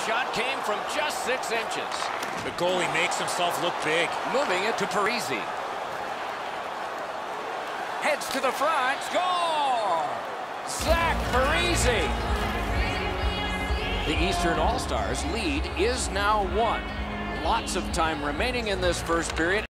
shot came from just 6 inches. The goalie makes himself look big. Moving it to Parise. Heads to the front. Score! Zach Parise. The Eastern All-Stars lead is now 1. Lots of time remaining in this first period.